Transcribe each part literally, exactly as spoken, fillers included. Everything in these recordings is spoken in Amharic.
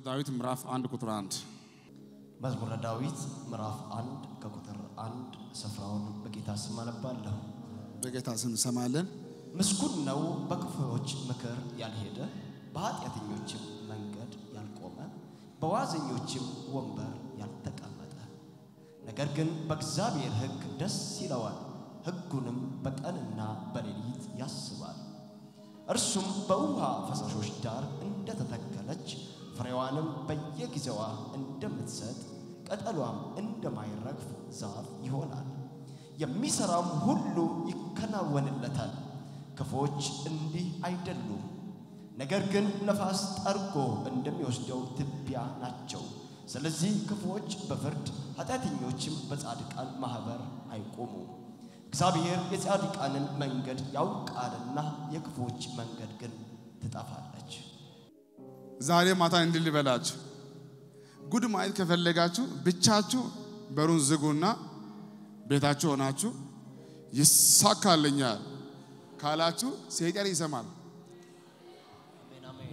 ዳዊት ምዕራፍ አንድ ቁጥር አንድ መዝሙረ ዳዊት ምዕራፍ አንድ ከቁጥር አንድ ስፍራውን በጌታ ስም አነባለሁ። በጌታ ስም ሰማለን። ምስጉን ነው በክፉዎች ምክር ያልሄደ በኃጢአተኞችም መንገድ ያልቆመ በዋዘኞችም ወንበር ያልተቀመጠ ነገር ግን በእግዚአብሔር ሕግ ደስ ይለዋል ሕጉንም በቀንና በሌሊት ያስባል። እርሱም በውሃ ፈሳሾች ዳር እንደተተከለች ፍሬዋንም በየጊዜዋ እንደምትሰጥ ቅጠሏም እንደማይረግፍ ዛፍ ይሆናል። የሚሰራም ሁሉ ይከናወንለታል። ክፉዎች እንዲህ አይደሉም፣ ነገር ግን ነፋስ ጠርጎ እንደሚወስደው ትቢያ ናቸው። ስለዚህ ክፉዎች በፍርድ ኃጢአተኞችም በጻድቃን ማህበር አይቆሙም። እግዚአብሔር የጻድቃንን መንገድ ያውቃልና የክፉዎች መንገድ ግን ትጠፋለች። ዛሬ ማታ እንድልበላችሁ ጉድ ማየት ከፈለጋችሁ ብቻችሁ በሩን ዝጉና ቤታችሁ ሆናችሁ ይሳካልኛል ካላችሁ ሰይጣን ይሰማል። አሜን አሜን።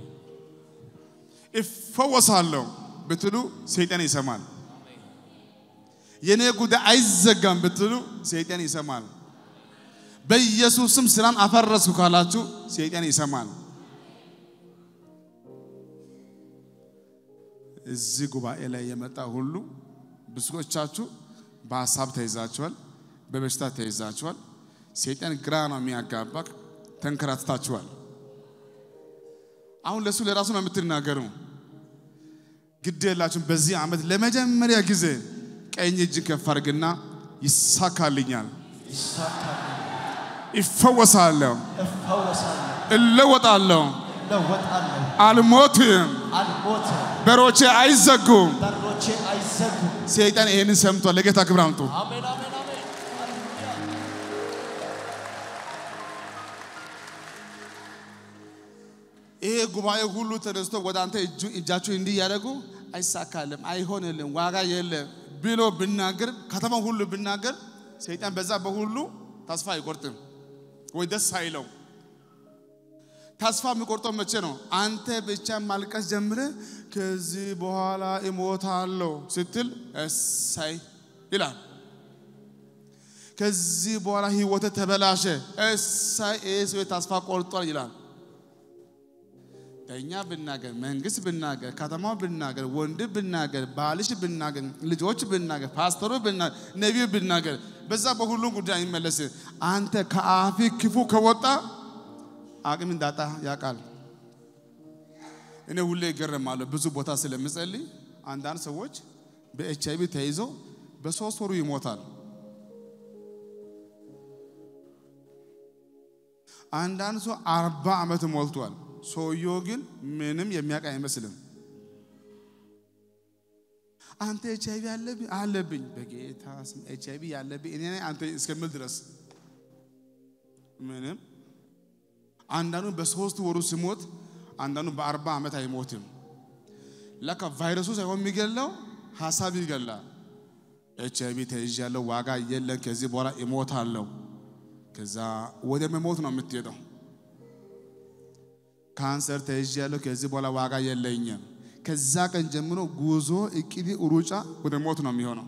ይፈወሳለሁ ብትሉ ሰይጣን ይሰማል። አሜን። የኔ ጉዳይ አይዘጋም ብትሉ ሰይጣን ይሰማል። በኢየሱስም ስራን አፈረስኩ ካላችሁ ሰይጣን ይሰማል። እዚህ ጉባኤ ላይ የመጣ ሁሉ ብዙዎቻችሁ በሐሳብ ተይዛችኋል፣ በበሽታ ተይዛችኋል። ሰይጣን ግራ ነው የሚያጋባክ፣ ተንከራትታችኋል። አሁን ለሱ ለራሱ ነው የምትናገሩ። ግድ የላችሁም። በዚህ ዓመት ለመጀመሪያ ጊዜ ቀኝ እጅ ከፍ አድርግና ይሳካልኛል፣ ይሳካልኛል፣ ይፈወሳለሁ፣ እፈወሳለሁ፣ እለወጣለሁ፣ እለወጣለሁ፣ አልሞትም፣ አልሞትም፣ በሮቼ አይዘጉም። በሮቼ አይዘጉም። ሰይጣን ይሄንን ሰምቷል። ለጌታ ክብር አምጡ። አሜን አሜን አሜን። ይሄ ጉባኤ ሁሉ ተነስቶ ወደ አንተ እጁ እጃችሁ እንዲህ ያደርጉ አይሳካልም፣ አይሆንልም፣ ዋጋ የለም ብሎ ብናገር ከተማው ሁሉ ብናገር ሰይጣን በዛ በሁሉ ተስፋ አይቆርጥም ወይ ደስ አይለው። ተስፋ የሚቆርጠው መቼ ነው? አንተ ብቻ ማልቀስ ጀምረ ከዚህ በኋላ እሞታለሁ ስትል እሳይ ይላል። ከዚህ በኋላ ህይወት ተበላሸ እሳይ እሱ ተስፋ ቆርጧል ይላል። ተኛ ብናገር፣ መንግስት ብናገር፣ ከተማው ብናገር፣ ወንድ ብናገር፣ ባልሽ ብናገር፣ ልጆች ብናገር፣ ፓስተሩ ብናገር፣ ነቢዩ ብናገር በዛ በሁሉ ጉዳይ ይመለስ። አንተ ከአፊ ክፉ ከወጣ አቅም እንዳጣ ያቃል። እኔ ሁሌ ይገረማለሁ ብዙ ቦታ ስለምጸልይ አንዳንድ ሰዎች በኤችአይቪ ተይዘው በሶስት ወሩ ይሞታል። አንዳንድ ሰው አርባ ዓመት ሞልቷል። ሰውየው ግን ምንም የሚያውቅ አይመስልም። አንተ ኤችአይቪ አለብኝ አለብኝ በጌታ ስም ኤችአይቪ ያለብኝ እኔ አንተ እስከምል ድረስ ምንም። አንዳንዱ በሶስት ወሩ ሲሞት አንዳንዱ በአርባ ዓመት አይሞትም። ለካ ቫይረሱ ሳይሆን የሚገለው ሐሳብ ይገላል። ኤችአይቪ ተይዣለሁ፣ ዋጋ የለም፣ ከዚህ በኋላ እሞታለሁ። ከዛ ወደ መሞት ነው የምትሄደው። ካንሰር ተይዣለሁ፣ ከዚህ በኋላ ዋጋ የለኝም። ከዛ ቀን ጀምሮ ጉዞ እቅድ ሩጫ ወደ ሞት ነው የሚሆነው።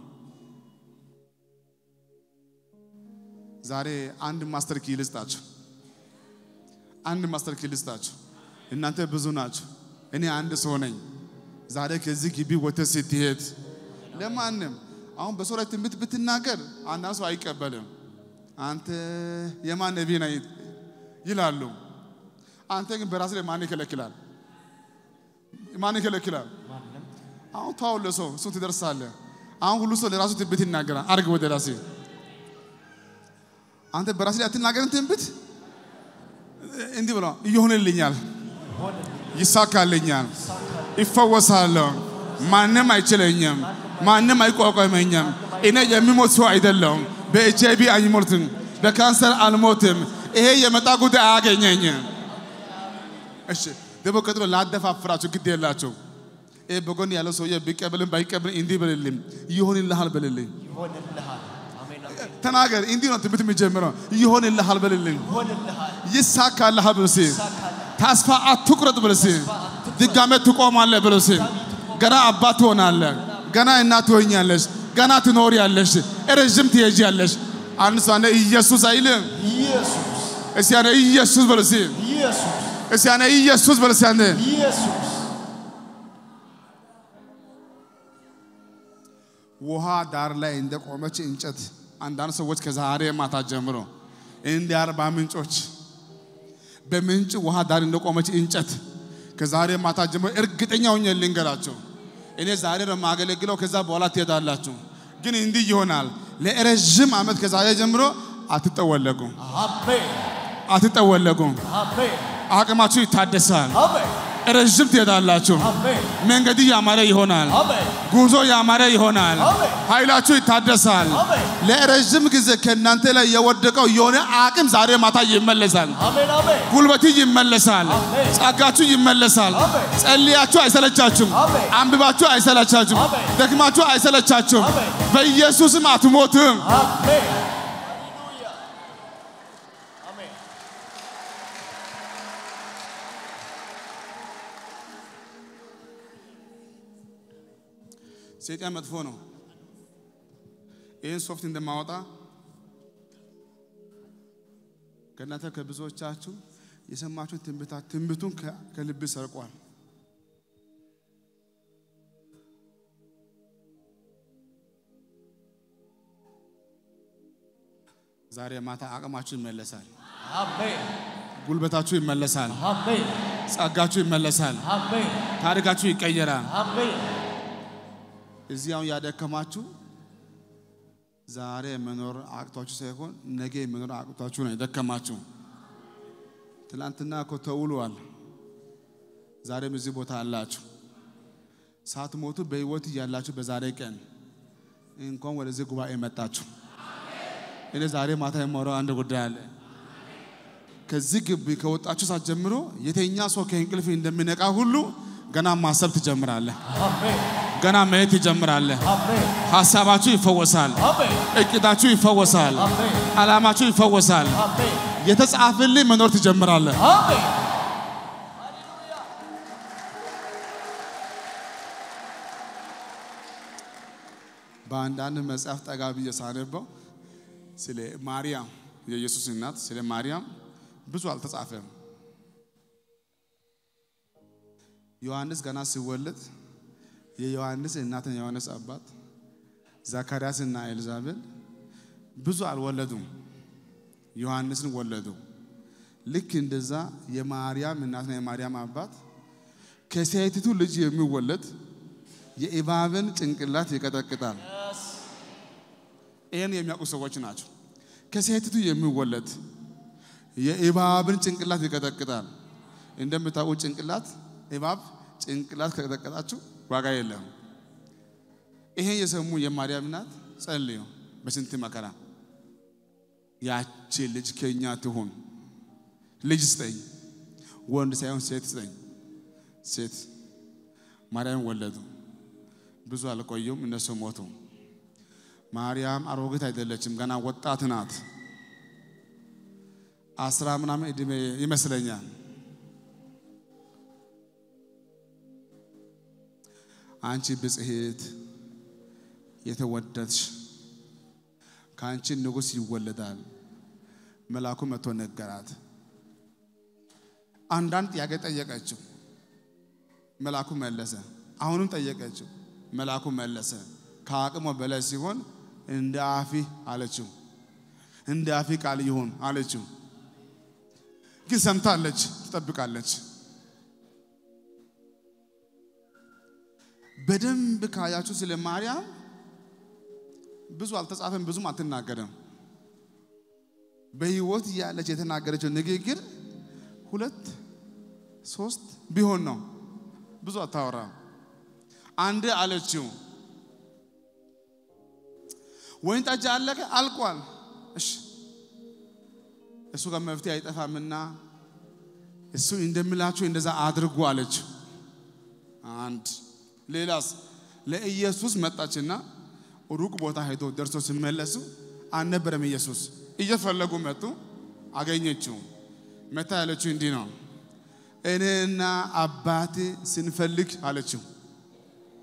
ዛሬ አንድ ማስተር ኪ ልስጣችሁ። አንድ ማስተር ኪ ልስጣችሁ። እናንተ ብዙ ናችሁ፣ እኔ አንድ ሰው ነኝ። ዛሬ ከዚህ ግቢ ወጥተህ ስትሄድ ለማንም አሁን በሰው ላይ ትንቢት ብትናገር አንዳንድ ሰው አይቀበልም። አንተ የማን ነብይ ነህ ይላሉ። አንተ ግን በራስ ላይ ማን ይከለክላል? ማን ይከለክላል? አሁን ታው ለሰው እሱ ትደርሳለህ። አሁን ሁሉ ሰው ለራሱ ትንቢት ይናገራል። አርግ ወደ ራሴ አንተ በራስ ላይ አትናገርን ትንቢት እንዲህ ብሎ ይሆንልኛል፣ ይሳካልኛል፣ ይፈወሳለሁ፣ ማንም አይችለኝም፣ ማንም አይቋቋመኝም፣ እኔ የሚሞት ሰው አይደለም፣ በኤችአይቪ አይሞትም፣ በካንሰር አልሞትም፣ ይሄ የመጣ ጉዳይ አያገኘኝም። እሺ ደግሞ ቀጥሎ ላደፋፍራችሁ ግድ የላችሁ። ይሄ በጎን ያለው ሰውዬ ቢቀበልም ባይቀበልም እንዲህ በልልኝ ይሆንልሃል በልልኝ። ይሆንልሃል። አሜን አሜን። ተናገር። እንዲህ ነው ትንቢት የሚጀምረው። ይሆንልሃል በልልኝ፣ ይሆንልሃል፣ ይሳካልሃል በልልኝ። ተስፋ አትቁረጥ በልልኝ፣ ድጋሜ ትቆማለህ በልልኝ። ገና አባት ሆናለህ ገና እናት ሆኛለሽ ገና ትኖሪያለሽ ረጅም ትሄጃለሽ አንድ ሰው አንደ ኢየሱስ አይልም ኢየሱስ እስቲ አንደ ኢየሱስ በለሲ ኢየሱስ እስቲ አንደ ኢየሱስ በለሲ አንደ ኢየሱስ ውሃ ዳር ላይ እንደቆመች እንጨት አንዳንድ ሰዎች ከዛሬ ማታ ጀምሮ እንደ አርባ ምንጮች በምንጭ ውሃ ዳር እንደቆመች እንጨት ከዛሬ ማታ ጀምሮ እርግጠኛ ሆኜ ልንገራችሁ እኔ ዛሬ ለማገለግለው ከዛ በኋላ ትሄዳላችሁ ግን እንዲህ ይሆናል ለረጅም አመት ከዛሬ ጀምሮ አትጠወለጉም አሜን አትጠወለጉም አሜን አቅማችሁ ይታደሳል አሜን ረጅም ትሄዳላችሁ አሜን መንገድ ያማረ ይሆናል አሜን ጉዞ ያማረ ይሆናል አሜን ኃይላችሁ ይታደሳል አሜን ለረጅም ጊዜ ከናንተ ላይ የወደቀው የሆነ አቅም ዛሬ ማታ ይመለሳል አሜን አሜን ጉልበቱ ይመለሳል ጸጋችሁ ይመለሳል ጸልያችሁ አይሰለቻችሁም አንብባችሁ አይሰለቻችሁም ደክማችሁ አይሰለቻችሁም በኢየሱስም አትሞቱም አሜን ሃሌሉያ አሜን ሰይጣን መጥፎ ነው ይሄን ሶፍት እንደማወጣ ከናንተ ከብዙዎቻችሁ የሰማችሁት ትንቢታ ትንቢቱን ከልብ ሰርቋል ዛሬ ማታ አቅማችሁ ይመለሳል አሜን ጉልበታችሁ ይመለሳል አሜን ጸጋችሁ ይመለሳል አሜን ታሪካችሁ ይቀየራል አሜን እዚያው ያደከማችሁ ዛሬ መኖር አቅቷችሁ ሳይሆን ነገ መኖር አቅቷችሁ ነው የደከማችሁ ትላንትና እኮ ተውሏል ዛሬም እዚህ ቦታ አላችሁ ሳትሞቱ በህይወት ያላችሁ በዛሬ ቀን እንኳን ወደዚህ ጉባኤ መጣችሁ እኔ ዛሬ ማታ የማወራው አንድ ጉዳይ አለ ከዚህ ግቢ ከወጣችሁ ሰዓት ጀምሮ የተኛ ሰው ከእንቅልፍ እንደሚነቃ ሁሉ ገና ማሰብ ትጀምራለህ አሜን ገና ማየት ትጀምራለህ አሜን ሐሳባችሁ ይፈወሳል አሜን እቅዳችሁ ይፈወሳል አሜን ዓላማችሁ ይፈወሳል አሜን የተጻፈልህ መኖር ትጀምራለህ አሜን በአንዳንድ መጽሐፍ ጠጋቢ የሳነበው ስለ ማርያም የኢየሱስ እናት ስለ ማርያም ብዙ አልተጻፈም ዮሐንስ ገና ሲወለድ የዮሐንስ እናትና የዮሐንስ አባት ዘካርያስና ኤልዛቤል ብዙ አልወለዱም ዮሐንስን ወለዱ ልክ እንደዛ የማርያም እናትና የማርያም አባት ከሴቲቱ ልጅ የሚወለድ የኢባብን ጭንቅላት ይቀጠቅጣል ይሄን የሚያውቁ ሰዎች ናቸው ከሴቲቱ የሚወለድ የኢባብን ጭንቅላት ይቀጠቅጣል እንደምታውቁ ጭንቅላት ኢባብ ጭንቅላት ከቀጠቀጣችሁ ዋጋ የለም ይሄ የሰሙ የማርያም እናት ጸልዩ በስንት መከራ ያቺ ልጅ ከኛ ትሁን ልጅ ስጠኝ ወንድ ሳይሆን ሴት ስጠኝ ሴት ማርያም ወለዱ ብዙ አልቆዩም እነሱ ሞቱ ማርያም አሮጊት አይደለችም ገና ወጣት ናት አስራ ምናምን እድሜ ይመስለኛል አንቺ ብጽሕት የተወደድሽ ካንቺ ንጉስ ይወለዳል መልአኩ መጥቶ ነገራት አንዳንድ ጥያቄ ጠየቀችው መልአኩ መለሰ አሁንም ጠየቀችው መልአኩ መለሰ ከአቅሙ በላይ ሲሆን እንደ አፊ አለችው እንደ አፊ ቃል ይሁን አለችው ግን ሰምታለች ትጠብቃለች በደንብ ካያችሁ ስለ ማርያም ብዙ አልተጻፈም ብዙም አትናገርም በህይወት ያለች የተናገረችው ንግግር ሁለት ሶስት ቢሆን ነው ብዙ አታወራ አንድ አለችው ወይን ጠጅ አለቀ አልቋል እሺ እሱ ጋር መፍትሄ አይጠፋምና እሱ እንደምላችሁ እንደዛ አድርጉ አለችው አንድ ሌላስ ለኢየሱስ መጣችና ሩቅ ቦታ ሄዶ ደርሶ ሲመለሱ አልነበረም ኢየሱስ እየፈለጉ መጡ አገኘችው መታ ያለችው እንዲህ ነው እኔና አባቴ ስንፈልግ አለችው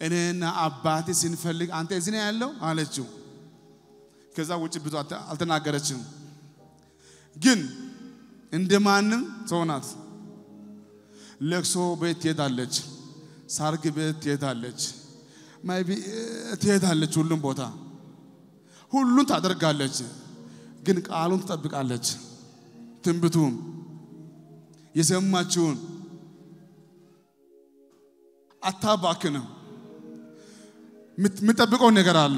እኔና አባቴ ስንፈልግ አንተ እዚህ ነው ያለው አለችው ከዛ ውጪ ብዙ አልተናገረችም ግን እንደማንም ሰውናት ለቅሶ ቤት ትሄዳለች ሳርግ ቤት ትሄዳለች ማይቢ ትሄዳለች ሁሉም ቦታ ሁሉን ታደርጋለች ግን ቃሉን ትጠብቃለች ትንቢቱን የሰማችውን አታባክንም ምትጠብቀው ነገር አለ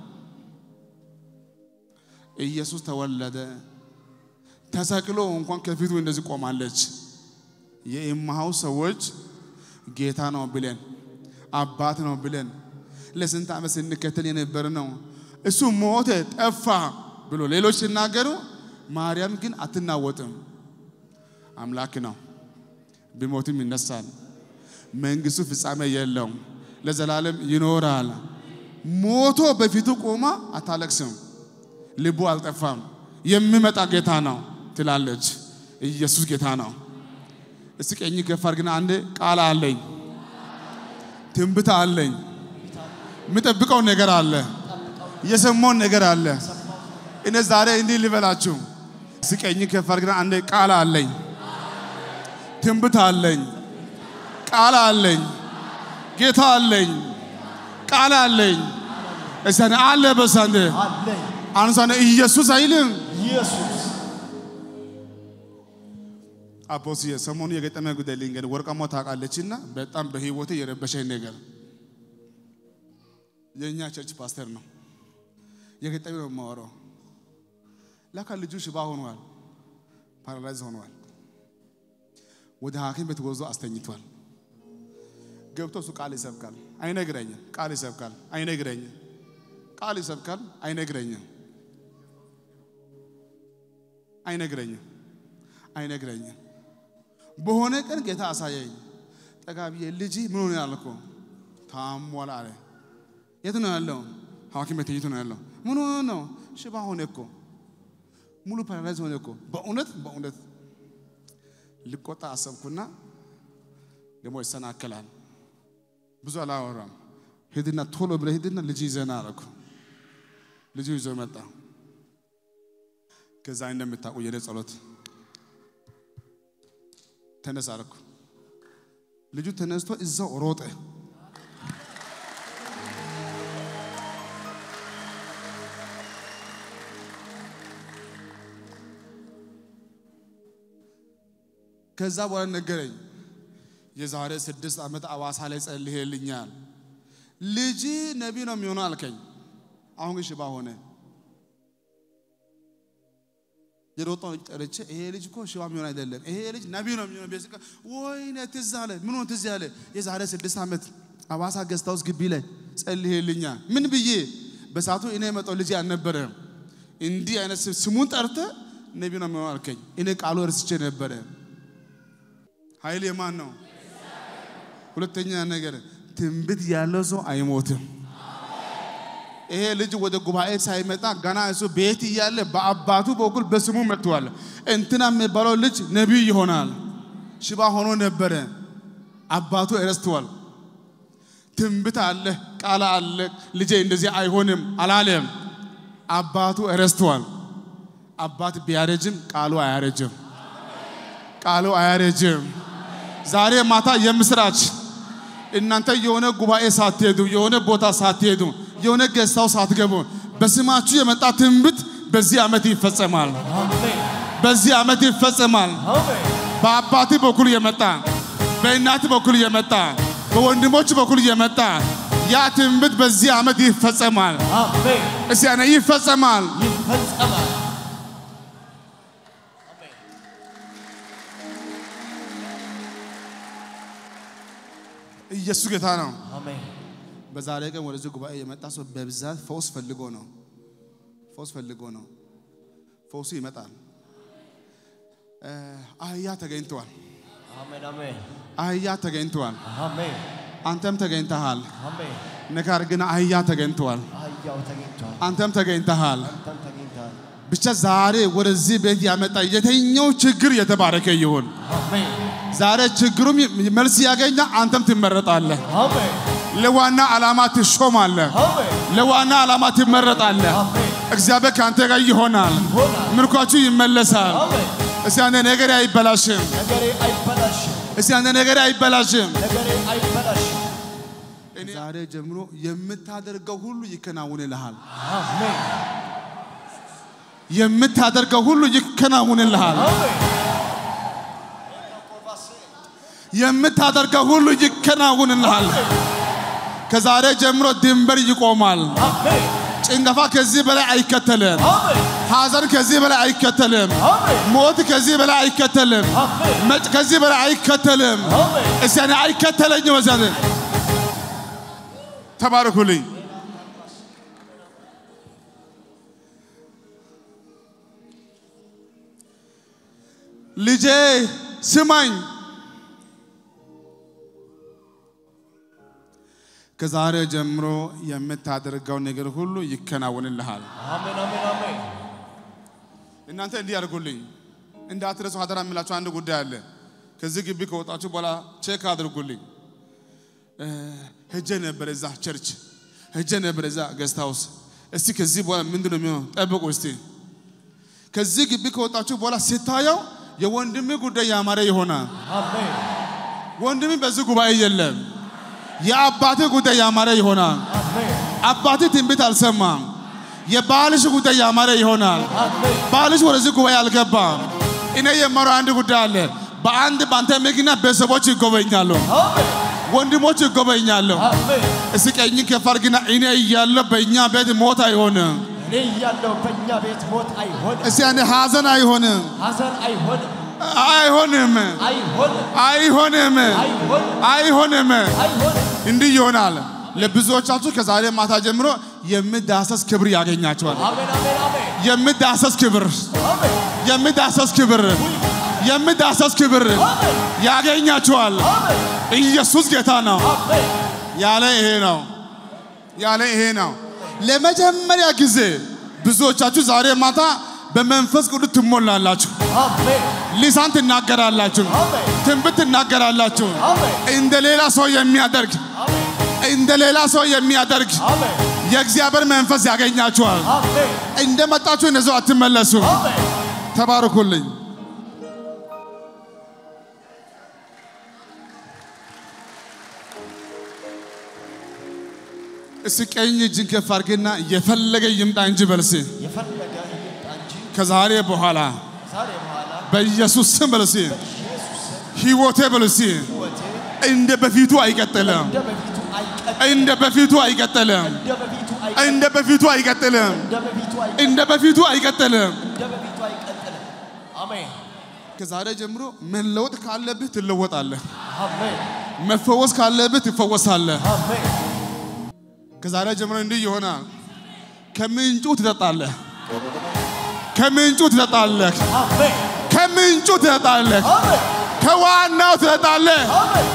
ኢየሱስ ተወለደ ተሰቅሎ እንኳን ከፊቱ እንደዚህ ቆማለች የኢማው ሰዎች ጌታ ነው ብለን አባት ነው ብለን ለስንት ዓመት ስንከተል የነበር ነው እሱ ሞተ ጠፋ ብሎ ሌሎች ሲናገሩ ማርያም ግን አትናወጥም አምላክ ነው ቢሞትም ይነሳል መንግስቱ ፍጻሜ የለውም ለዘላለም ይኖራል ሞቶ በፊቱ ቆማ አታለቅስም ልቡ አልጠፋም የሚመጣ ጌታ ነው ትላለች ኢየሱስ ጌታ ነው እስቲ ቀኝ ገፋር ግን አንድ ቃል አለኝ ትንቢት አለኝ ምጠብቀው ነገር አለ የሰማው ነገር አለ እኔ ዛሬ እንዲህ ልበላችሁ እስቲ ቀኝ ገፋር ግን አንድ ቃል አለኝ ትንቢት አለኝ ቃል አለኝ ጌታ አለኝ ቃል አለኝ እሰነ አለ በሰንደ አለኝ አንሳነ ኢየሱስ አይልም ኢየሱስ አፖሲየ ሰሞኑ የገጠመ ጉዳይ ልንገር ወርቃማ ታቃለችና በጣም በህይወቴ የረበሸኝ ነገር የኛ ቸርች ፓስተር ነው የገጠመ ነው ማወራው ለካ ልጁ ሽባ ሆኗል ፓራላይዝ ሆኗል ወደ ሐኪም ቤት ወዞ አስተኝቷል ገብቶ ሱ ቃል ይሰብካል አይነግረኝም ቃል ይሰብካል አይነግረኝም ቃል ይሰብካል አይነግረኝም አይነግረኝም አይነግረኝም በሆነ ቀን ጌታ አሳየኝ ጠጋቢዬ ልጅ ምን ሆነ ያልኩ ታሟል አለ የት ነው ያለው ሐኪም ቤት የት ነው ያለው ምን ሆነ ነው ሽባ ሆነ እኮ ሙሉ ፓራላይዝ ሆነ እኮ በእውነት በእውነት ልቆጣ አሰብኩና ደሞ ይሰናከላል ብዙ አላወራም ሄድና ቶሎ ብለ ሄድና ልጅ ይዘና አልኩ ልጅ ይዞ መጣ ከዛ እንደምታውቁ የኔ ጸሎት ተነሳ አልኩ ልጁ ተነስቶ እዛው ሮጠ ከዛ በኋላ ነገረኝ የዛሬ ስድስት ዓመት አዋሳ ላይ ጸልየልኛል ልጅ ነብይ ነው የሚሆነው አልከኝ አሁን ሽባ ሆነ የሮጣው ጠረቸ ይሄ ልጅ እኮ ሽባ የሚሆን አይደለም ይሄ ልጅ ነብይ ነው የሚሆነው በስከ ወይኔ ትዛለ ምን ሆነ ትዛለ የዛሬ ስድስት ዓመት አዋሳ ገስታውስ ግቢ ላይ ጸልየልኛል ምን ብዬ በሳቱ እኔ መጣው ልጅ አልነበረም እንዲህ አይነት ስሙን ጠርተ ነብይ ነው የሚሆነው አልከኝ እኔ ቃሉ እርስቼ ነበር ኃይል የማን ነው ሁለተኛ ነገር ትንቢት ያለው ሰው አይሞትም ይሄ ልጅ ወደ ጉባኤ ሳይመጣ ገና እሱ ቤት ይያለ በአባቱ በኩል በስሙ መጥቷል እንትና የሚባለው ልጅ ነብይ ይሆናል ሽባ ሆኖ ነበር አባቱ እረስተዋል ትንቢት አለ ቃል አለ ልጄ እንደዚህ አይሆንም አላለም አባቱ እረስተዋል አባት ቢያረጅም ቃሉ አያረጅም ቃሉ አያረጅም ዛሬ ማታ የምስራች እናንተ የሆነ ጉባኤ ሳትሄዱ የሆነ ቦታ ሳትሄዱ የሆነ ገስታው ሳትገቡ በስማችሁ የመጣ ትንቢት በዚህ ዓመት ይፈጸማል አሜን በዚህ ዓመት ይፈጸማል አሜን በአባቴ በኩል የመጣ በእናቴ በኩል የመጣ በወንድሞች በኩል የመጣ ያ ትንቢት በዚህ ዓመት ይፈጸማል አሜን እሺ አነ ይፈጸማል ይፈጸማል ኢየሱስ ጌታ ነው አሜን በዛሬ ቀን ወደዚህ ጉባኤ የመጣ ሰው በብዛት ፈውስ ፈልጎ ነው ፈውስ ፈልጎ ነው ፈውስ ይመጣል አህያ ተገኝቷል አሜን አሜን አህያ ተገኝቷል አሜን አንተም ተገኝተሃል አሜን ነገር ግን አህያ ተገኝቷል አህያው ተገኝቷል አንተም ተገኝተሃል አንተም ተገኝተሃል ብቻ ዛሬ ወደዚህ ቤት ያመጣ የትኛው ችግር የተባረከ ይሁን አሜን ዛሬ ችግሩም መልስ ያገኛ አንተም ትመረጣለህ አሜን ለዋና ዓላማ ትሾማለህ ለዋና ዓላማ ትመረጣለህ እግዚአብሔር ካንተ ጋር ይሆናል ምርኳችሁ ይመለሳል እስቲ አንተ ነገር አይበላሽም ነገሬ አይበላሽም እስቲ አንተ ነገር አይበላሽም ነገሬ አይበላሽም ዛሬ ጀምሮ የምታደርገው ሁሉ ይከናወንልሃል አሜን የምታደርገው ሁሉ ይከናወንልሃል አሜን የምታደርገው ሁሉ ይከናወንልሃል ከዛሬ ጀምሮ ድንበር ይቆማል አሜን ጭንገፋ ከዚህ በላይ አይከተልም አሜን ሐዘን ከዚህ በላይ አይከተልም አሜን ሞት ከዚህ በላይ አይከተልም አሜን መጭ ከዚህ በላይ አይከተልም አሜን እስቲ እኔ አይከተለኝም ወዛኔ ተባረኩልኝ ልጄ ስማኝ ከዛሬ ጀምሮ የምታደርገው ነገር ሁሉ ይከናወንልሃል አሜን አሜን አሜን እናንተ እንዲህ አድርጉልኝ እንዳትረሱ ሀደራ የሚላችሁ አንድ ጉዳይ አለ ከዚህ ግቢ ከወጣችሁ በኋላ ቼክ አድርጉልኝ ሄጄ ነበር እዛ ቸርች ሄጄ ነበር እዛ ጌስት ሃውስ እስቲ ከዚህ በኋላ ምንድነው የሚሆነው ጠብቁ እስቲ ከዚህ ግቢ ከወጣችሁ በኋላ ሲታየው የወንድሜ ጉዳይ ያማረ ይሆናል አሜን ወንድሜ በዚህ ጉባኤ የለም የአባቴ ጉዳይ ያማረ ይሆናል አሜን አባቴ ትንቢት አልሰማም የባልሽ ጉዳይ ያማረ ይሆናል አሜን ባልሽ ወደዚህ ጉባኤ አልገባም እኔ የማረው አንድ ጉዳይ አለ በአንድ ባንተ ምክንያት ቤተሰቦች ይጎበኛሉ አሜን ወንድሞች ይጎበኛሉ አሜን እስቀኝ ከፈርግና እኔ እያለሁ በእኛ ቤት ሞት አይሆንም እኔ እያለሁ በእኛ ቤት ሞት አይሆንም እስቲ አንተ ሐዘን አይሆንም ሐዘን አይሆንም አይሆንም አይሆንም አይሆንም አይሆንም አይሆንም አይሆንም እንዲህ ይሆናል ለብዙዎቻችሁ ከዛሬ ማታ ጀምሮ የምዳሰስ ክብር ያገኛቸዋል አሜን አሜን አሜን የምዳሰስ ክብር አሜን የምዳሰስ ክብር የምዳሰስ ክብር ያገኛቸዋል ኢየሱስ ጌታ ነው አሜን ያለ ይሄ ነው ያለ ይሄ ነው ለመጀመሪያ ጊዜ ብዙዎቻችሁ ዛሬ ማታ በመንፈስ ቅዱስ ትሞላላችሁ አሜን ሊሳን ትናገራላችሁ አሜን ትንቢት ትናገራላችሁ አሜን እንደ ሌላ ሰው የሚያደርግ አሜን እንደ ሌላ ሰው የሚያደርግ አሜን የእግዚአብሔር መንፈስ ያገኛችኋል አሜን እንደመጣችሁ እነዚህ አትመለሱ አሜን ተባረኩልኝ እስቀኝ እጅን ከፍ አድርግና የፈለገ ይምጣ እንጂ በልሲ የፈለገ ይምጣ እንጂ ከዛሬ በኋላ ዛሬ በኋላ በኢየሱስ ስም በልሲ ኢየሱስ ህይወቴ በልሲ ህይወቴ እንደ በፊቱ አይቀጥልም እንደ በፊቱ አይቀጥልም እንደ በፊቱ አይቀጥልም እንደ በፊቱ አይቀጥልም እንደ በፊቱ አይቀጥልም እንደ በፊቱ አይቀጥልም እንደ በፊቱ አይቀጥልም እንደ በፊቱ አይቀጥልም አሜን ከዛሬ ጀምሮ መለወጥ ካለብህ ትለወጣለህ አሜን መፈወስ ካለብህ ትፈወሳለህ አሜን ከዛሬ ጀምሮ እንዲህ ይሆናል ከምንጩ ትጠጣለህ ከምንጩ ትጠጣለህ አሜን ከምንጩ ትጠጣለህ አሜን ከዋናው ትጠጣለህ አሜን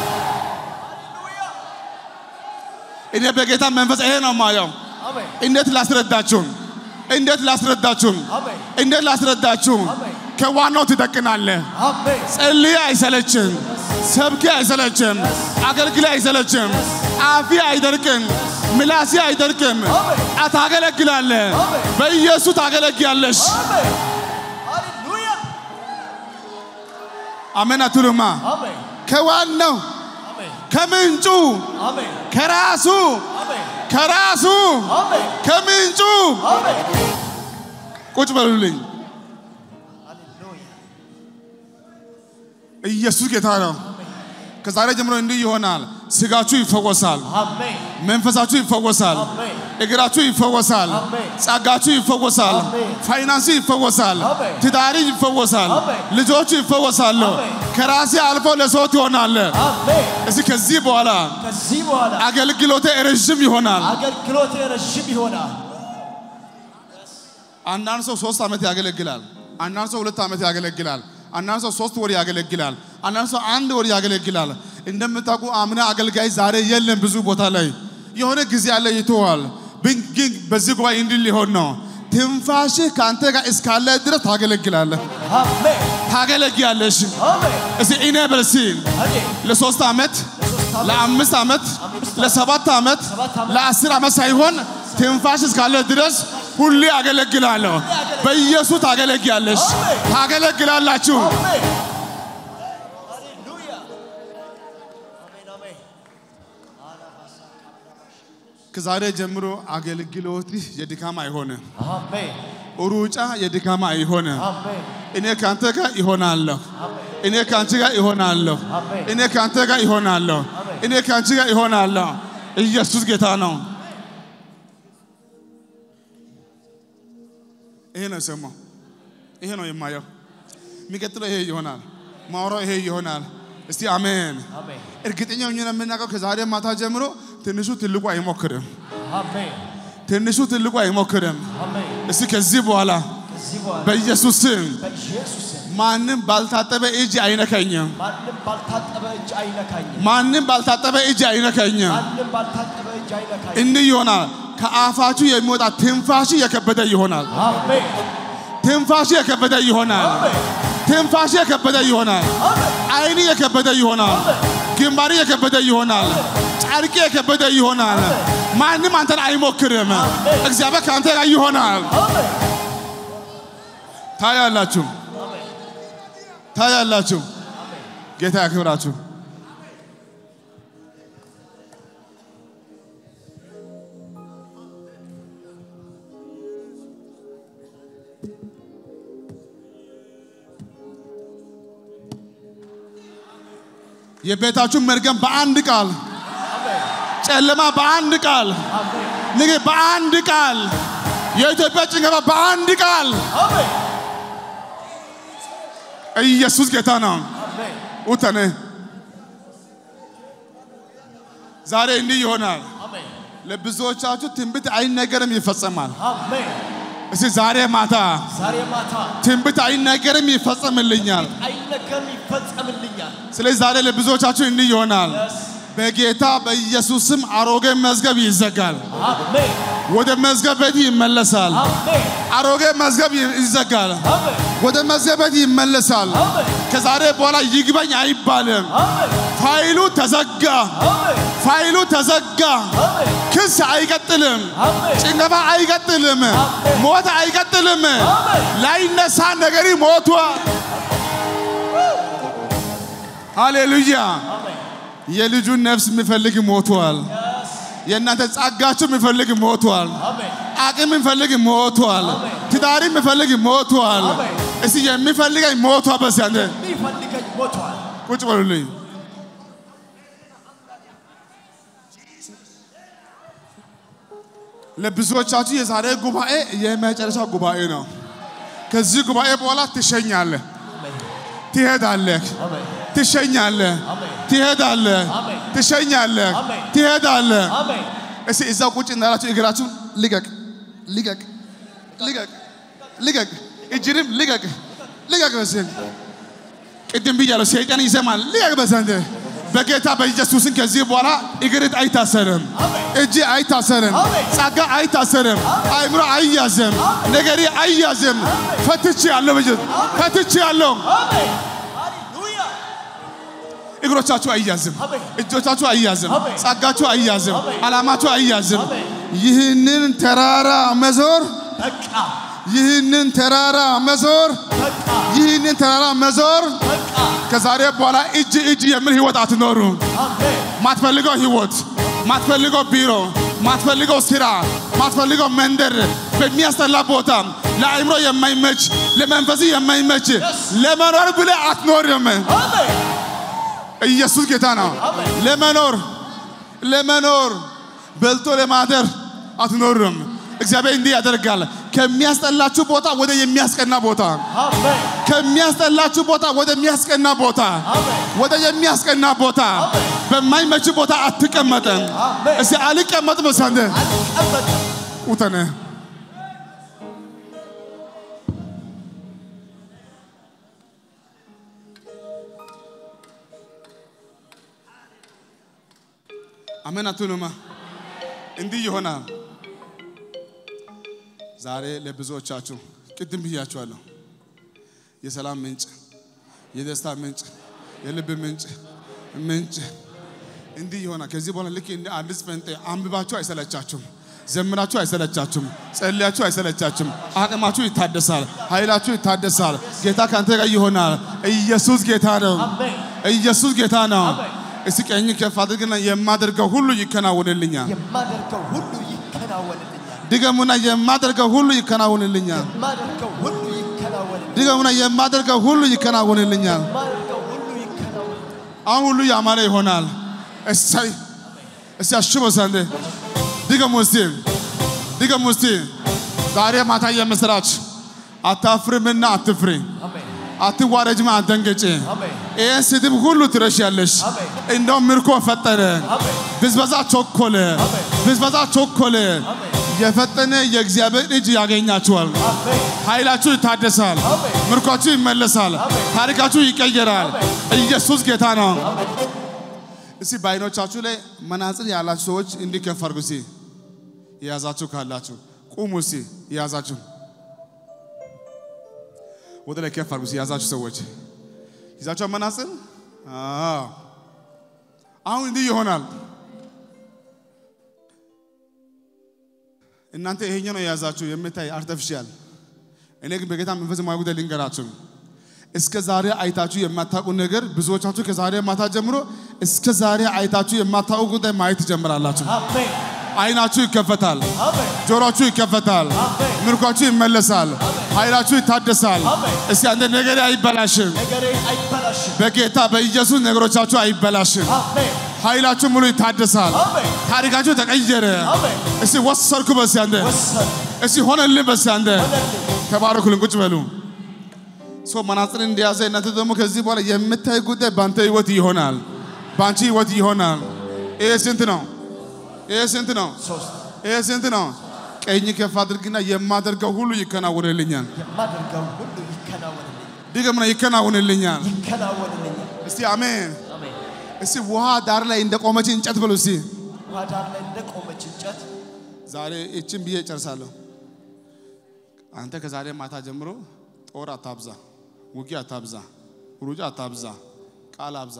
እኔ በጌታ መንፈስ ይሄ ነው ማየው አሜን እንዴት ላስረዳችሁ እንዴት ላስረዳችሁ አሜን እንዴት ላስረዳችሁ አሜን ከዋናው ትጠቅናለህ አሜን ጸልይ አይሰለችም ሰብክ አይሰለችም አገልግል አይሰለችም አፊ አይደርቅም ምላሲ አይደርቅም አታገለግላለህ በኢየሱስ ታገለግያለሽ አሜን ሃሌሉያ አሜን አትሉማ አሜን ከዋናው አሜን ከምንጩ አሜን ከራሱ አሜን ከራሱ አሜን ከምንጩ አሜን ቁጭ በሉልኝ ሃሌሉያ ኢየሱስ ጌታ ነው ከዛሬ ጀምሮ እንዲህ ይሆናል ስጋችሁ ይፈወሳል አሜን መንፈሳችሁ ይፈወሳል አሜን እግራችሁ ይፈወሳል አሜን ጸጋችሁ ይፈወሳል አሜን ፋይናንስ ይፈወሳል አሜን ትዳሪ ይፈወሳል አሜን ልጆች ይፈወሳሉ አሜን ከራሴ አልፎ ለሰው ትሆናለህ አሜን እዚህ ከዚህ በኋላ ከዚህ በኋላ አገልግሎቴ ረጅም ይሆናል አገልግሎቴ ረጅም ይሆናል አንዳንድ ሰው ሶስት ዓመት ያገለግላል አንዳንድ ሰው ሁለት ዓመት ያገለግላል አንዳንድ ሰው ሶስት ወር ያገለግላል አንዳንድ ሰው አንድ ወር ያገለግላል እንደምታውቁ አምና አገልጋይ ዛሬ የለም ብዙ ቦታ ላይ የሆነ ጊዜ አለ ይተዋል ግን በዚህ ጉባኤ እንዲህ ሊሆን ነው ትንፋሽ ካንተ ጋር እስካለ ድረስ ታገለግላለህ አሜን ታገለግያለሽ አሜን እዚህ እኔ በልሲ አሜን ለሶስት ዓመት ለሶስት ለአምስት ዓመት ለሰባት ዓመት ለአስር ዓመት ሳይሆን ትንፋሽ እስካለ ድረስ ሁሌ አገለግላለሁ። በኢየሱስ ታገለግያለሽ፣ ታገለግላላችሁ። ከዛሬ ጀምሮ አገልግሎት የድካም አይሆንም። አሜን። ሩጫ የድካም አይሆንም። አሜን። እኔ ካንተ ጋር ይሆናለሁ። አሜን። እኔ ካንቺ ጋር ይሆናለሁ። አሜን። እኔ ካንተ ጋር ይሆናለሁ። እኔ ካንቺ ጋር ይሆናለሁ። ኢየሱስ ጌታ ነው። ይሄ ነው ሰማው። ይሄ ነው የማየው። የሚቀጥለው ይሄ ይሆናል። ማውራው ይሄ ይሆናል። እስቲ አሜን አሜን። እርግጠኛ ሆኜ ነው የምናገረው። ከዛሬ ማታ ጀምሮ ትንሹ ትልቁ አይሞክርም። አሜን። ትንሹ ትልቁ አይሞክርም። አሜን። እስቲ ከዚህ በኋላ በኢየሱስ ስም ማንም ባልታጠበ እጅ አይነካኝም። ማንም ባልታጠበ እጅ አይነካኝም። ማንም ባልታጠበ እጅ አይነካኝም። ማንም ባልታጠበ እጅ አይነካኝም። እንዲህ ይሆናል። ከአፋችሁ የሚወጣ ትንፋሽ የከበደ ይሆናል። አሜን። ትንፋሽ የከበደ ይሆናል። አሜን። ትንፋሽ የከበደ ይሆናል። አይኒ የከበደ ይሆናል። ግንባሪ የከበደ ይሆናል። ጨርቄ የከበደ ይሆናል። ማንም አንተን አይሞክርም። እግዚአብሔር ካንተ ጋር ይሆናል። ታያላችሁ፣ ታያላችሁ። ጌታ ያክብራችሁ። የቤታችሁ መርገም በአንድ ቃል፣ ጨለማ በአንድ ቃል፣ ንግ በአንድ ቃል፣ የኢትዮጵያ ጭንገፋ በአንድ ቃል። ኢየሱስ ጌታ ነው። ውተነ ዛሬ እንዲህ ይሆናል። ለብዙዎቻችሁ ትንቢት አይነገርም ይፈጸማል። አሜን። እስቲ ዛሬ ማታ ዛሬ ማታ ትንቢት አይነገርም ይፈጸምልኛል። አይነገርም ይፈጸምልኛል። ስለዚህ ዛሬ ለብዙዎቻችሁ እንዲህ ይሆናል። በጌታ በኢየሱስ ስም አሮጌ መዝገብ ይዘጋል። አሜን። ወደ መዝገብ ቤት ይመለሳል። አሜን። አሮጌ መዝገብ ይዘጋል። አሜን። ወደ መዝገብ ቤት ይመለሳል። አሜን። ከዛሬ በኋላ ይግባኝ አይባልም። አሜን። ፋይሉ ተዘጋ። አሜን። ፋይሉ ተዘጋ። አሜን። ክስ አይቀጥልም። አሜን። ጭንገፋ አይቀጥልም። አሜን። ሞት አይቀጥልም። አሜን። ላይነሳ ነገሪ ሞቷል። ሃሌሉያ። የልጁን ነፍስ የሚፈልግ ሞቷል። የእናንተ ጸጋችሁ የሚፈልግ ሞቷል። አቅም የሚፈልግ ሞቷል። ትዳሪ የሚፈልግ ሞቷል። እስቲ የሚፈልገኝ ሞቷል። በዚያንተ የሚፈልገኝ ሞቷል። ቁጭ በሉልኝ። ለብዙዎቻችሁ የዛሬ ጉባኤ የመጨረሻ ጉባኤ ነው። ከዚህ ጉባኤ በኋላ ትሸኛለህ፣ ትሄዳለህ፣ ትሸኛለህ፣ ትሄዳለህ፣ ትሸኛለህ፣ ትሄዳለህ። እስቲ እዛው ቁጭ እንዳላችሁ እግራችሁ ልቀቅ፣ ልቀቅ፣ ልቀቅ፣ ልቀቅ፣ እጅንም ልቀቅ፣ ልቀቅ። በዚህ ቅድም ብያለሁ፣ ሰይጣን ይሰማል። ልቀቅ በዘንድ በጌታ በኢየሱስን ከዚህ በኋላ እግርት አይታሰርም፣ እጅ አይታሰርም፣ ጸጋ አይታሰርም፣ አይምሮ አይያዝም፣ ነገሪ አይያዝም። ፈትቼ ያለው በኢየሱስ ፈትቼ ያለው እግሮቻችሁ አይያዝም፣ እጆቻችሁ አይያዝም፣ ጸጋችሁ አይያዝም፣ ዓላማችሁ አይያዝም። ይህንን ተራራ መዞር በቃ፣ ይህንን ተራራ መዞር በቃ፣ ይህንን ተራራ መዞር በቃ። ከዛሬ በኋላ እጅ እጅ የሚል ህይወት አትኖሩ። አሜን። ማትፈልገው ህይወት፣ ማትፈልገው ቢሮ፣ ማትፈልገው ስራ፣ ማትፈልገው መንደር፣ በሚያስጠላ ቦታ፣ ለአይምሮ የማይመች ለመንፈስ የማይመች ለመኖር ብለ አትኖርም። አሜን። ኢየሱስ ጌታ ነው። ለመኖር ለመኖር በልቶ ለማደር አትኖርም። እግዚአብሔር እንዲህ ያደርጋል። ከሚያስጠላችሁ ቦታ ወደ የሚያስቀና ቦታ፣ አሜን። ከሚያስጠላችሁ ቦታ ወደ የሚያስቀና ቦታ፣ አሜን። ወደ የሚያስቀና ቦታ፣ በማይመች ቦታ አትቀመጥም። እስቲ አልቀመጥም። በሳንደ አልቀመጥም። ውተነ አሜን አትሉማ? እንዲህ ይሆናል። ዛሬ ለብዙዎቻችሁ ቅድም ብያችኋለሁ፣ የሰላም ምንጭ፣ የደስታ ምንጭ፣ የልብ ምንጭ ምንጭ እንዲህ ይሆናል ከዚህ በኋላ ልክ እንደ አዲስ ፈንጤ አንብባችሁ አይሰለቻችሁም ዘምራችሁ አይሰለቻችሁም ጸልያችሁ አይሰለቻችሁም አቅማችሁ ይታደሳል ኃይላችሁ ይታደሳል ጌታ ካንተ ጋር ይሆናል ኢየሱስ ጌታ ነው አሜን ኢየሱስ ጌታ ነው እስኪ ቀኝ ከፍ አድርግና የማደርገው ሁሉ ይከናወንልኛል የማደርገው ሁሉ ይከናወንልኛል ድገሙና የማደርገው ሁሉ ይከናወንልኛል የማደርገው ሁሉ ይከናወንልኛል ድገሙና የማደርገው ሁሉ ይከናወንልኛል የማደርገው ሁሉ ይከናወንልኛል አሁን ሁሉ ያማረ ይሆናል እሰይ እሰይ አሽቦ ሰንደ ድገሙ እስቲ ድገሙ እስቲ ዛሬ ማታ የምስራች አታፍርምና አትፍሪ አሜን አትዋረጅማ አትደንግጪ አሜን ይሄ ስድብ ሁሉ ትረሻለሽ እንደው ምርኮ ፈጠረ ብዝበዛ ቸኮለ ብዝበዛ ቸኮለ የፈጠነ የእግዚአብሔር እጅ ያገኛችኋል ኃይላችሁ ይታደሳል ምርኮአችሁ ይመለሳል ታሪካችሁ ይቀየራል ኢየሱስ ጌታ ነው እስቲ ባይኖቻችሁ ላይ መናጽር ያላችሁ ሰዎች እንዲከፍ አድርጉ እስቲ ያዛችሁ ካላችሁ ቁሙ እስቲ ያዛችሁ ወደ ላይ ከፍ አድርጉ እስቲ ያዛችሁ ሰዎች ይዛችሁ መናጽር አዎ አሁን እንዲህ ይሆናል እናንተ ይሄኛው ነው ያዛችሁ የምታይ አርቲፊሻል እኔ ግን በጌታ መንፈስ ማይጉደ ልንገራችሁ እስከ ዛሬ አይታችሁ የማታውቁ ነገር ብዙዎቻችሁ ከዛሬ ማታ ጀምሮ እስከ ዛሬ አይታችሁ የማታውቁ ጉዳይ ማየት ጀምራላችሁ አሜን አይናችሁ ይከፈታል አሜን ጆሮአችሁ ይከፈታል አሜን ምርኳችሁ ይመለሳል ኃይላችሁ ይታደሳል እስቲ አንተ ነገር አይበላሽም ነገር አይበላሽም በጌታ በኢየሱስ ነገሮቻችሁ አይበላሽም አሜን ኃይላችሁ ሙሉ ይታደሳል አሜን ታሪካችሁ ተቀየረ አሜን እስቲ ወሰርኩ በሲያንደ ወሰር እስቲ ሆነልኝ በሲያንደ ተባረኩልን ቁጭ በሉ ሶ መናጽር እንዲያዘ እናንተ ደግሞ ከዚህ በኋላ የምታይ ጉዳይ ባንተ ህይወት ይሆናል ባንቺ ህይወት ይሆናል ይሄ ስንት ነው ይሄ ስንት ነው ሶስት ይሄ ስንት ነው ቀኝ ከፍ አድርግና የማደርገው ሁሉ ይከናወንልኛል የማደርገው ሁሉ ይከናወንልኛል ድገምና ይከናወንልኛል ይከናወንልኛል እስቲ አሜን አሜን እስቲ ውሃ ዳር ላይ እንደቆመች እንጨት ብሉ እስቲ ውሃ ዳር ላይ እንደቆመች እንጨት ዛሬ እቺን ብዬ ጨርሳለሁ አንተ ከዛሬ ማታ ጀምሮ ጦር አታብዛ ውጊያ አታብዛ ሩጫ አታብዛ ቃል አብዛ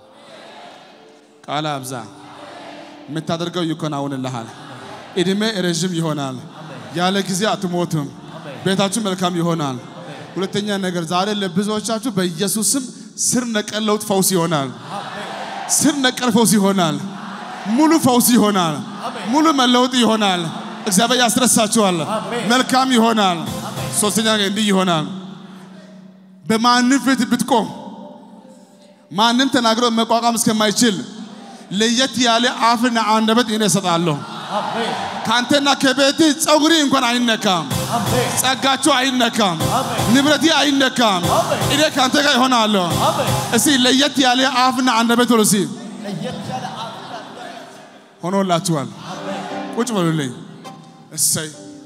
ቃል አብዛ የምታደርገው ይከናወንልሃል እድሜ ረጅም ይሆናል ያለ ጊዜ አትሞትም ቤታችሁ መልካም ይሆናል ሁለተኛ ነገር ዛሬ ለብዙዎቻችሁ በኢየሱስ ስም ስር ነቀል ለውጥ ፈውስ ይሆናል ስር ነቀል ፈውስ ይሆናል ሙሉ ፈውስ ይሆናል ሙሉ መለውጥ ይሆናል እግዚአብሔር ያስረሳችኋል መልካም ይሆናል ሶስተኛ ነገር እንዲህ ይሆናል በማንም ፊት ብትቆም ማንም ተናግሮ መቋቋም እስከማይችል ለየት ያለ አፍና አንደበት እኔ እሰጣለሁ አሜን ካንተና ከቤት ጸጉሪ እንኳን አይነካም አሜን ጸጋችሁ አይነካም አሜን ንብረቴ አይነካም እኔ ካንተ ጋር እሆናለሁ አሜን እስቲ ለየት ያለ አፍና አንደበት ወለሲ ለየት ያለ አፍና አንደበት ሆኖላችኋል አሜን ቁጭ በሉልኝ እሰይ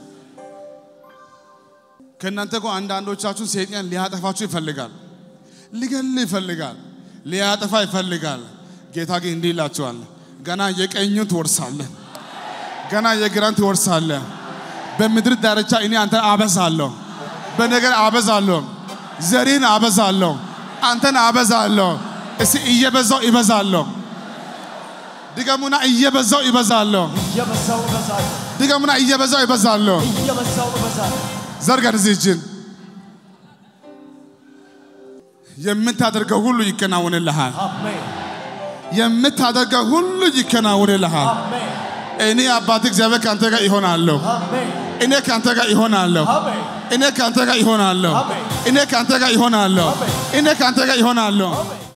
ከእናንተ ጋር አንዳንዶቻችሁ ሰይጣን ሊያጠፋችሁ ይፈልጋል ሊገል ይፈልጋል ሊያጠፋ ይፈልጋል ጌታ ግን እንዲህ ይላችኋል ገና የቀኙን ትወርሳለህ ገና የግራን ትወርሳለህ በምድር ዳርቻ እኔ አንተ አበዛለሁ በነገር አበዛለሁ ዘሪን አበዛለሁ አንተን አበዛለሁ እስቲ እየበዛው ይበዛለሁ ድገሙና እየበዛው ይበዛለሁ እየበዛው ይበዛለሁ ድገሙና እየበዛው ይበዛለሁ እየበዛው ይበዛለሁ ዘርጋን እዚህን የምታደርገው ሁሉ ይከናወንልሃል አሜን የምታደርገው ሁሉ ይከናወንልሃል አሜን እኔ አባት እግዚአብሔር ካንተ ጋር ይሆናለሁ አሜን እኔ ካንተ ጋር ይሆናለሁ አሜን እኔ ካንተ ጋር ይሆናለሁ አሜን እኔ ካንተ ጋር ይሆናለሁ አሜን እኔ ካንተ ጋር ይሆናለሁ አሜን